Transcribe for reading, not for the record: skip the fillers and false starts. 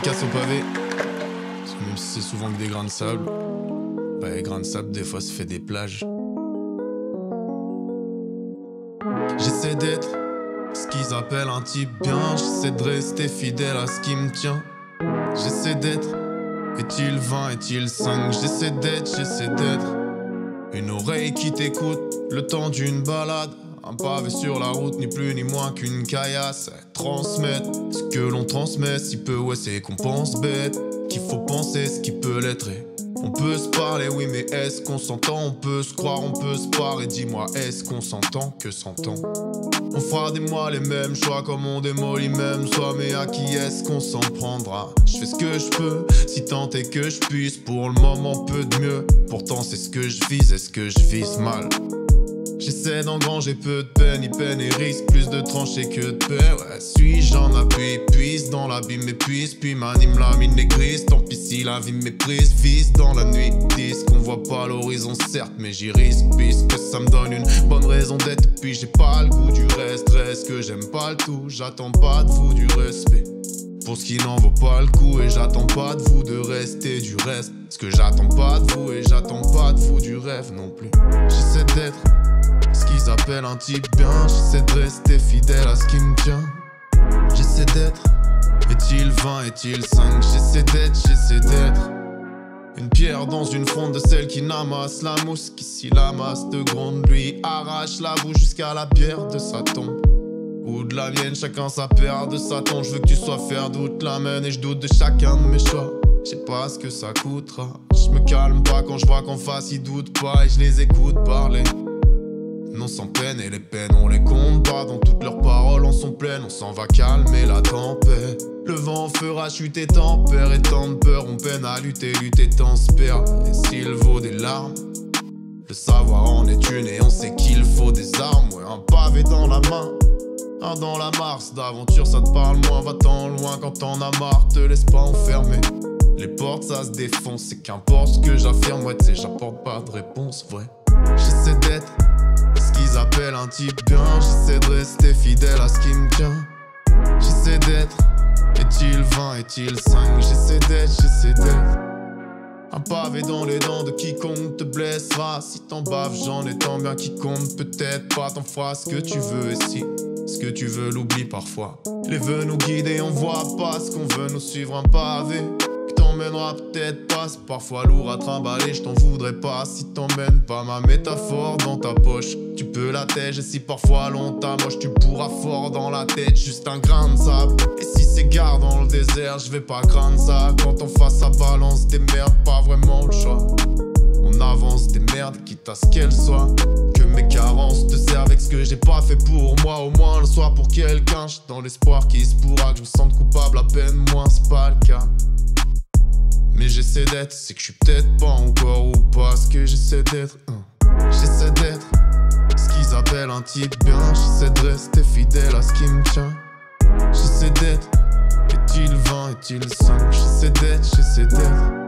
dédicace au pavé. Parce que même si c'est souvent que des grains de sable, bah les grains de sable des fois ça fait des plages. J'essaie d'être ce qu'ils appellent un type bien. J'essaie de rester fidèle à ce qui me tient. J'essaie d'être, est-il 20, est-il 5? J'essaie d'être une oreille qui t'écoute le temps d'une balade. Un pavé sur la route, ni plus ni moins qu'une caillasse. Transmettre ce que l'on transmet, si peu ouais c'est qu'on pense bête. Qu'il faut penser ce qui peut l'être. On peut se parler, oui, mais est-ce qu'on s'entend? On peut se croire, on peut se parer. Dis-moi, est-ce qu'on s'entend? Que s'entend? On fera des mois les mêmes choix comme on démolit même soi. Mais à qui est-ce qu'on s'en prendra? Je fais ce que je peux, si tant est que je puisse. Pour le moment, peu de mieux. Pourtant, c'est ce que je vise, est-ce que je vise mal? J'essaie d'engranger peu de peine, y peine et risque, plus de tranchées que de paix. Ouais, suis-je j'en appuie, puise dans l'abîme m'épuise, puis m'anime la mine grise. Tant pis si la vie me méprise, vise dans la nuit. Disent qu'on voit pas l'horizon certes, mais j'y risque puisque ça me donne une bonne raison d'être. Puis j'ai pas le goût du reste, reste que j'aime pas le tout. J'attends pas de vous du respect pour ce qui n'en vaut pas le coup, et j'attends pas de vous de rester du reste. Parce que j'attends pas de vous et j'attends pas de vous du rêve non plus. J'essaie d'être ce qu'ils appellent un type bien. J'essaie de rester fidèle à ce qui me tient. J'essaie d'être, est-il 20, est-il 5? J'essaie d'être une pierre dans une fronde de celle qui n'amasse la mousse. Qui si la masse de gronde lui arrache la bouche jusqu'à la pierre de sa tombe. Ou de la mienne, chacun sa paire de Satan. Je veux que tu sois faire doute la main et je doute de chacun de mes choix. Je sais pas ce que ça coûtera. Je me calme pas quand je vois qu'en face ils doutent pas et je les écoute parler. Non sans peine et les peines on les compte pas. Dans toutes leurs paroles en sont pleines. On s'en va calmer la tempête. Le vent fera chuter tempère. Et tant de peur on peine à lutter, lutter tant se perd. Et s'il vaut des larmes, le savoir en est une et on sait qu'il faut des armes. Ouais, un pavé dans la main, un dans la Mars d'aventure, ça te parle moins. Va-t'en loin quand t'en as marre, te laisse pas enfermer. Les portes ça se défonce, c'est qu'importe ce que j'affirme. Ouais tu sais j'apporte pas de réponse, vrai. J'essaie d'être ce qu'ils appellent un type bien. J'essaie de rester fidèle à ce qui me tient. J'essaie d'être, est-il 20, est-il 5? J'essaie d'être un pavé dans les dents de quiconque te blessera. Si t'en baves j'en ai tant bien qui compte. Peut-être pas t'en feras ce que tu veux. Et si ce que tu veux l'oublie parfois. Les vœux nous guider, on voit pas ce qu'on veut nous suivre. Un pavé qui t'emmènera peut-être pas. C'est parfois lourd à trimballer, je t'en voudrais pas. Si t'emmènes pas ma métaphore dans ta poche, tu peux la tège. Et si parfois l'on t'amoche, tu pourras fort dans la tête. Juste un grain de sable. Et si c'est gare dans le désert, je vais pas craindre ça. Quand on face à balance des merdes, pas vraiment le choix. On avance des merdes, quitte à ce qu'elles soient. Que mes carences te servent avec ce que j'ai pas fait pour moi. Au moins le soir pour quelqu'un. J'suis dans l'espoir qu'il se pourra que je me sente coupable à peine moins, c'est pas le cas. Mais j'essaie d'être, c'est que je suis peut-être pas encore ou pas ce que j'essaie d'être. J'essaie d'être ce qu'ils appellent un type bien. J'essaie de rester fidèle à ce qui me tient. J'essaie d'être, est-il 20, est-il 5? J'essaie d'être